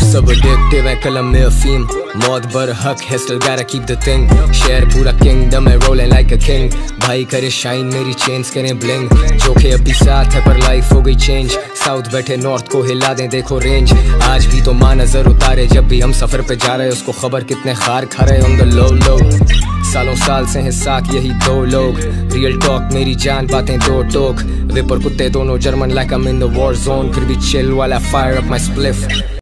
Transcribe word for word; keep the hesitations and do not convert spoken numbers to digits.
सब addictive है कलम में अफीम, मौत बर हक है, still gotta keep the thing. शहर पूरा kingdom है rolling like a king. भाई करे शाइन मेरी चेन्स करें ब्लिंग. जोखे अभी साथ है पर लाइफ हो गई चेंज. साउथ बैठे नॉर्थ को हिला दें देखो रेंज. आज भी तो माँ नजर उतारे जब भी हम सफर पे जा रहे, उसको खबर कितने खार खा रहे on the low low. सालों साल से हैं साथ यही दो लोग. रियल टॉक मेरी जान बातें दो टोक. विप और कुत्ते दोनों German like I'm in the war zone. फिर भी chill while I fire up my spliff.